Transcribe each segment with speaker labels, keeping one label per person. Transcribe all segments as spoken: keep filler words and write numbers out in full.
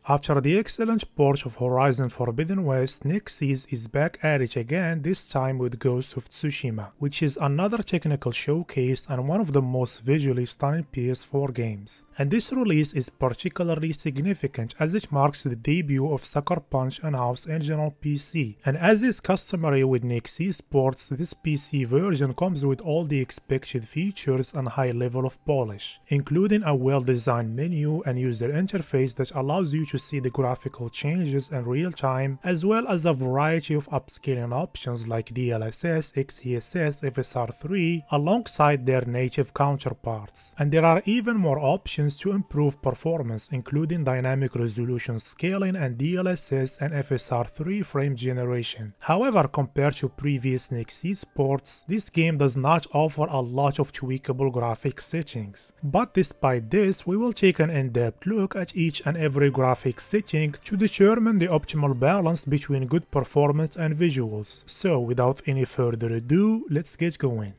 Speaker 1: After the excellent port of Horizon Forbidden West, Nexus is back at it again, this time with Ghost of Tsushima, which is another technical showcase and one of the most visually stunning P S four games. And this release is particularly significant as it marks the debut of Sucker Punch House Engine on P C. And as is customary with Nexus ports, this P C version comes with all the expected features and high level of polish, including a well-designed menu and user interface that allows you to see the graphical changes in real time, as well as a variety of upscaling options like D L S S, X E S S, F S R three, alongside their native counterparts. And there are even more options to improve performance, including dynamic resolution scaling and D L S S and F S R three frame generation. However, compared to previous Nexus ports, this game does not offer a lot of tweakable graphics settings. But despite this, we will take an in-depth look at each and every graphics setting to determine the optimal balance between good performance and visuals. So without any further ado, let's get going.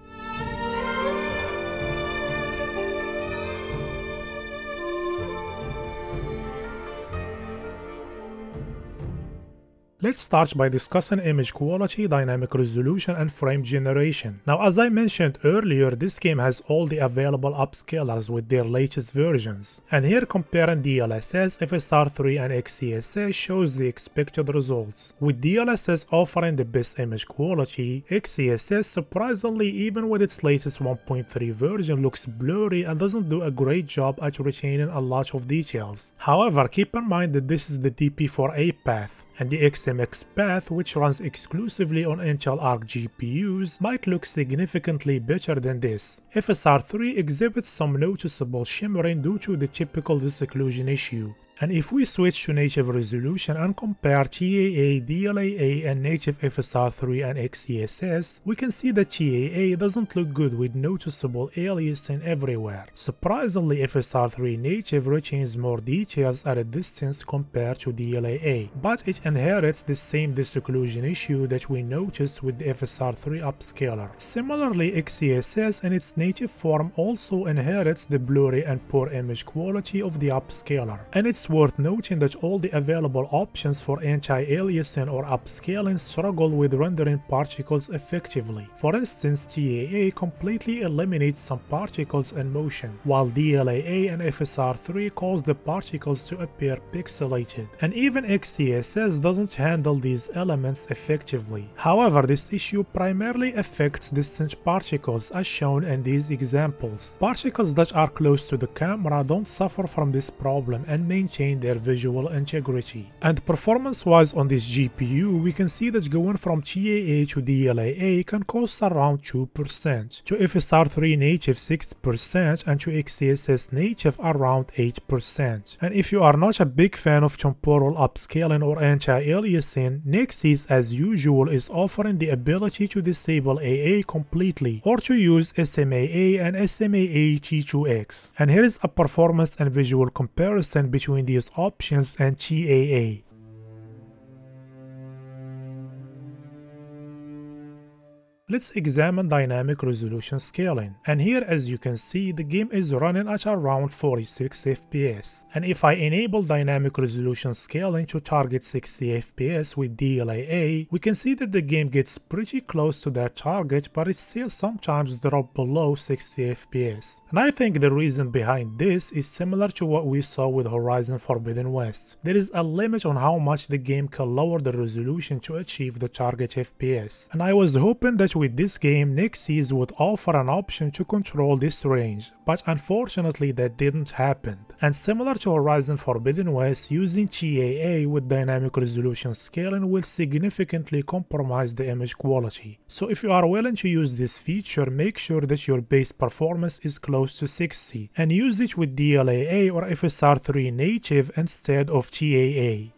Speaker 1: Let's start by discussing image quality, dynamic resolution, and frame generation. Now, as I mentioned earlier, this game has all the available upscalers with their latest versions. And here comparing D L S S, F S R three, and X E S S shows the expected results. With D L S S offering the best image quality, X E S S surprisingly, even with its latest one point three version, looks blurry and doesn't do a great job at retaining a lot of details. However, keep in mind that this is the D P four A path, and the X M X path, which runs exclusively on Intel Arc G P Us, might look significantly better than this. F S R three exhibits some noticeable shimmering due to the typical disocclusion issue. And if we switch to native resolution and compare T A A, D L A A, and native F S R three and X E S S, we can see that T A A doesn't look good with noticeable aliasing everywhere. Surprisingly, F S R three native retains more details at a distance compared to D L A A, but it inherits the same disocclusion issue that we noticed with the F S R three upscaler. Similarly, X E S S in its native form also inherits the blurry and poor image quality of the upscaler, and it's worth noting that all the available options for anti-aliasing or upscaling struggle with rendering particles effectively. For instance, T A A completely eliminates some particles in motion, while D L A A and F S R three cause the particles to appear pixelated. And even X E S S doesn't handle these elements effectively. However, this issue primarily affects distant particles as shown in these examples. Particles that are close to the camera don't suffer from this problem and maintain their visual integrity. And performance-wise on this G P U, we can see that going from T A A to D L A A can cost around two percent, to F S R three native six percent, and to X E S S native around eight percent. And if you are not a big fan of temporal upscaling or anti-aliasing, Nexus as usual is offering the ability to disable A A completely, or to use S M A A and S M A A T two X. And here is a performance and visual comparison between these options and T A A. Let's examine dynamic resolution scaling, and here as you can see the game is running at around forty-six F P S, and if I enable dynamic resolution scaling to target sixty F P S with D L A A, we can see that the game gets pretty close to that target, but it still sometimes drops below sixty F P S. And I think the reason behind this is similar to what we saw with Horizon Forbidden West. There is a limit on how much the game can lower the resolution to achieve the target F P S, and I was hoping that with this game, Nexus would offer an option to control this range, but unfortunately that didn't happen. And similar to Horizon Forbidden West, using T A A with dynamic resolution scaling will significantly compromise the image quality. So if you are willing to use this feature, make sure that your base performance is close to sixty, and use it with D L A A or F S R three native instead of T A A.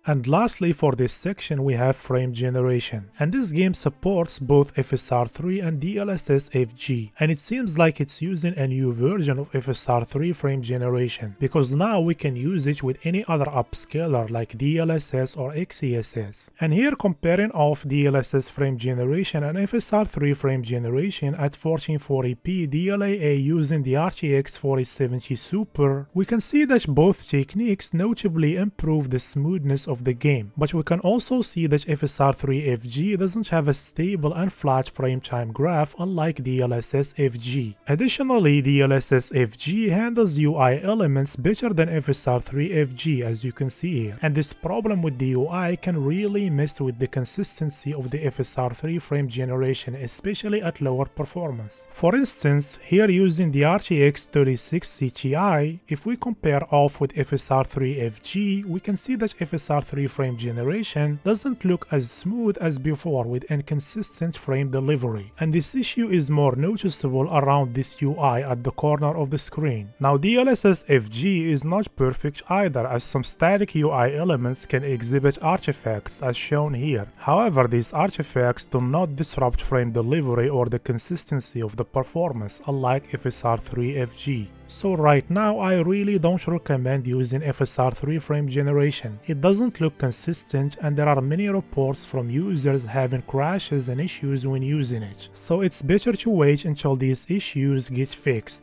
Speaker 1: And lastly, for this section we have frame generation, and this game supports both F S R three and D L S S F G, and it seems like it's using a new version of F S R three frame generation, because now we can use it with any other upscaler like D L S S or X E S S. And here, comparing off D L S S frame generation and F S R three frame generation at fourteen forty p D L A A using the R T X forty seventy Super, we can see that both techniques notably improve the smoothness of the game, but we can also see that F S R three F G doesn't have a stable and flat frame time graph unlike D L S S F G. Additionally, D L S S F G handles U I elements better than F S R three F G, as you can see here, and this problem with the U I can really mess with the consistency of the F S R three frame generation, especially at lower performance. For instance, here using the R T X thirty sixty Ti, if we compare off with F S R three F G, we can see that F S R three frame generation doesn't look as smooth as before with inconsistent frame delivery, and this issue is more noticeable around this U I at the corner of the screen. Now D L S S F G is not perfect either, as some static U I elements can exhibit artifacts as shown here. However, these artifacts do not disrupt frame delivery or the consistency of the performance, unlike F S R three F G. So right now I really don't recommend using F S R three frame generation. It doesn't look consistent and there are many reports from users having crashes and issues when using it. So it's better to wait until these issues get fixed.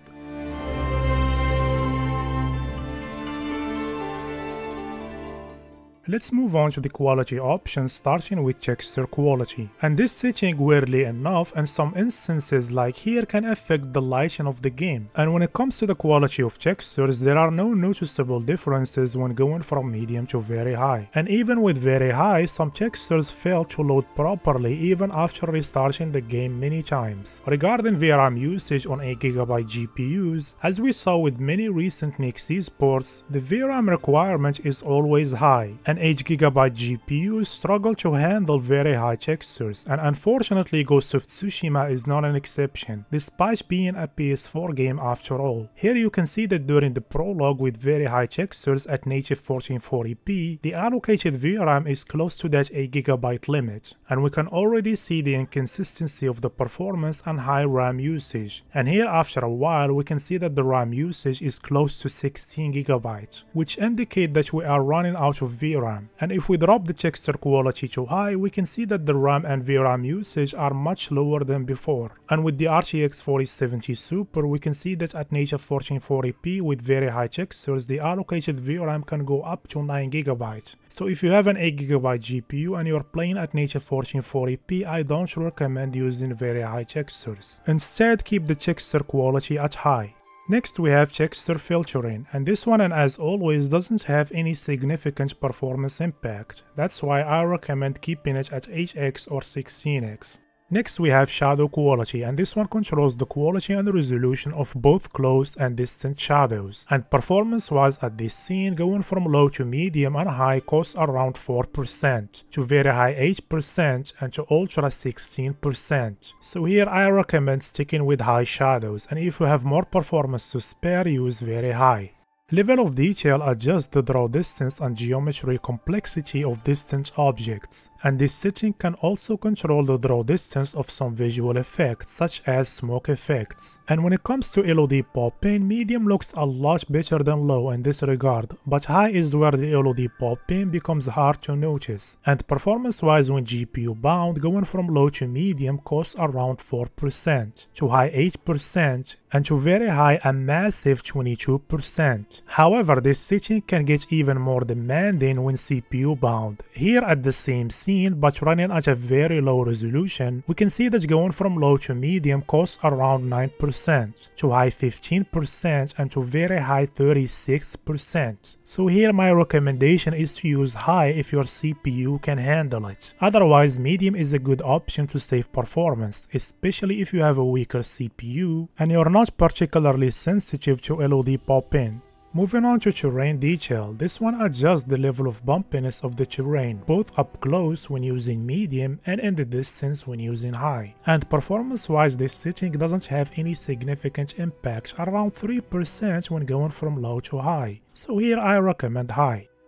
Speaker 1: Let's move on to the quality options, starting with texture quality. And this setting, weirdly enough, in some instances like here, can affect the lighting of the game. And when it comes to the quality of textures, there are no noticeable differences when going from medium to very high. And even with very high, some textures fail to load properly even after restarting the game many times. Regarding V RAM usage on eight gigabyte G P Us, as we saw with many recent Nexus ports, the V RAM requirement is always high. And eight gigabyte G P Us struggle to handle very high textures, and unfortunately Ghost of Tsushima is not an exception, despite being a P S four game after all. Here you can see that during the prologue with very high textures at native fourteen forty p, the allocated V RAM is close to that eight gigabyte limit, and we can already see the inconsistency of the performance and high RAM usage. And here after a while we can see that the RAM usage is close to sixteen gigabytes, which indicate that we are running out of V RAM. And if we drop the texture quality to high, we can see that the RAM and V RAM usage are much lower than before. And with the R T X forty seventy Super, we can see that at native fourteen forty p with very high textures, the allocated V RAM can go up to nine gigabytes. So if you have an eight gigabyte G P U and you're playing at native fourteen forty p, I don't recommend using very high textures. Instead, keep the texture quality at high. Next we have texture filtering, and this one, and as always, doesn't have any significant performance impact. That's why I recommend keeping it at eight X or sixteen X. Next we have shadow quality, and this one controls the quality and resolution of both close and distant shadows. And performance wise at this scene, going from low to medium and high costs around four percent, to very high eight percent, and to ultra sixteen percent. So here I recommend sticking with high shadows, and if you have more performance to spare, use very high. Level of detail adjusts the draw distance and geometry complexity of distant objects, and this setting can also control the draw distance of some visual effects such as smoke effects. And when it comes to L O D pop-in, medium looks a lot better than low in this regard, but high is where the L O D pop-in becomes hard to notice. And performance wise, when G P U bound, going from low to medium costs around four percent, to high eight percent, and to very high a massive twenty-two percent. However, this setting can get even more demanding when C P U bound. Here at the same scene but running at a very low resolution, we can see that going from low to medium costs around nine percent, to high fifteen percent, and to very high thirty-six percent. So here my recommendation is to use high if your C P U can handle it. Otherwise, medium is a good option to save performance, especially if you have a weaker C P U and you're not particularly sensitive to L O D pop-in. Moving on to terrain detail, this one adjusts the level of bumpiness of the terrain, both up close when using medium and in the distance when using high. And performance wise, this setting doesn't have any significant impact, around three percent when going from low to high. So here I recommend high.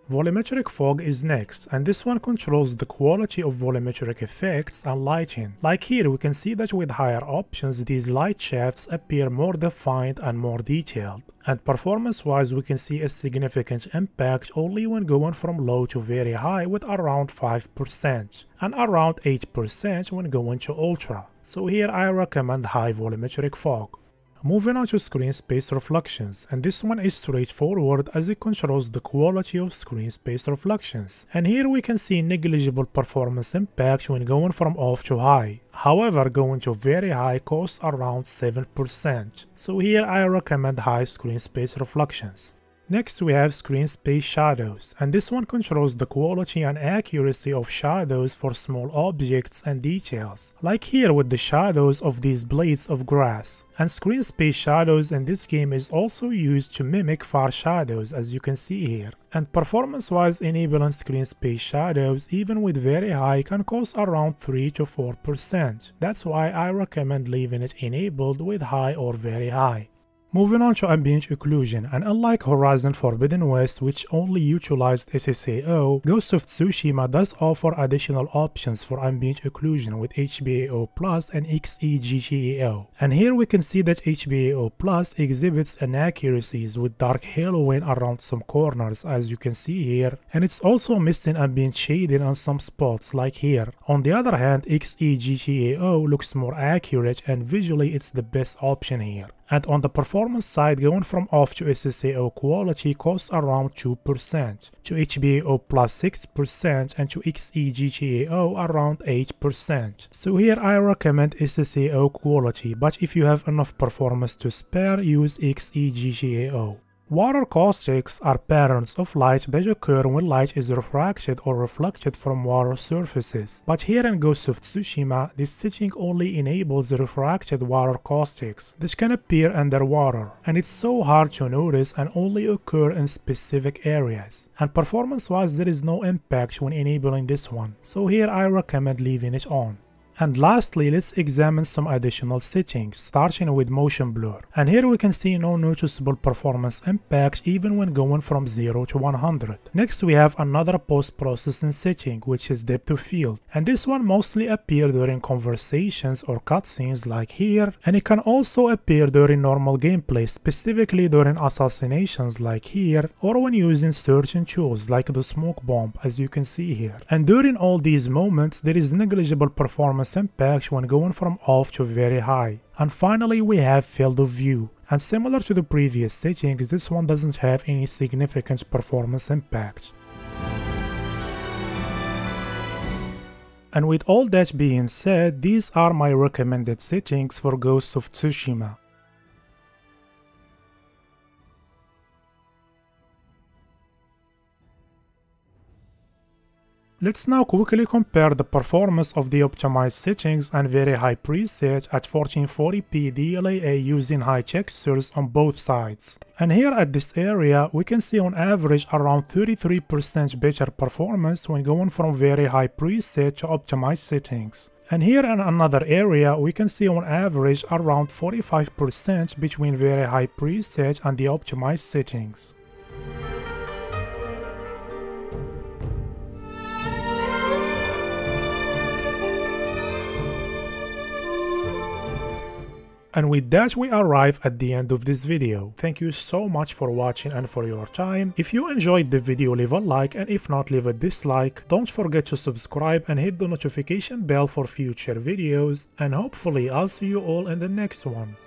Speaker 1: Volumetric fog is next, and this one controls the quality of volumetric effects and lighting. Like here we can see that with higher options these light shafts appear more defined and more detailed. And performance wise we can see a significant impact only when going from low to very high with around five percent and around eight percent when going to ultra. So here I recommend high volumetric fog. Moving on to screen space reflections, and this one is straightforward as it controls the quality of screen space reflections. And here we can see negligible performance impact when going from off to high. However, going to very high costs around seven percent. So here I recommend high screen space reflections. Next we have screen space shadows, and this one controls the quality and accuracy of shadows for small objects and details, like here with the shadows of these blades of grass. And screen space shadows in this game is also used to mimic far shadows, as you can see here. And performance wise, enabling screen space shadows even with very high can cost around three to four percent. That's why I recommend leaving it enabled with high or very high. Moving on to ambient occlusion, and unlike Horizon Forbidden West which only utilized S S A O, Ghost of Tsushima does offer additional options for ambient occlusion with H B A O plus and X E G G A O. And here we can see that H B A O plus exhibits inaccuracies with dark haloing around some corners, as you can see here, and it's also missing ambient shading on some spots like here. On the other hand, X E G G A O looks more accurate and visually it's the best option here. And on the performance side, going from off to S S A O quality costs around two percent, to H B A O plus six percent, and to X E G G A O around eight percent. So here I recommend S S A O quality, but if you have enough performance to spare, use X E G G A O. Water caustics are patterns of light that occur when light is refracted or reflected from water surfaces. But here in Ghost of Tsushima, this setting only enables refracted water caustics that can appear underwater, and it's so hard to notice and only occur in specific areas. And performance wise there is no impact when enabling this one, so here I recommend leaving it on. And lastly, let's examine some additional settings, starting with motion blur. And here we can see no noticeable performance impact even when going from zero to one hundred. Next we have another post-processing setting, which is depth of field. And this one mostly appears during conversations or cutscenes like here, and it can also appear during normal gameplay, specifically during assassinations like here, or when using certain tools like the smoke bomb, as you can see here. And during all these moments, there is negligible performance impact when going from off to very high. And finally we have field of view, and similar to the previous settings, this one doesn't have any significant performance impact. And with all that being said, these are my recommended settings for Ghost of Tsushima. Let's now quickly compare the performance of the optimized settings and very high preset at fourteen forty p D L A A using high textures on both sides. And here at this area we can see on average around thirty-three percent better performance when going from very high preset to optimized settings. And here in another area we can see on average around forty-five percent between very high preset and the optimized settings. And with that we arrive at the end of this video. Thank you so much for watching and for your time. If you enjoyed the video, leave a like, and if not, leave a dislike. Don't forget to subscribe and hit the notification bell for future videos, and hopefully I'll see you all in the next one.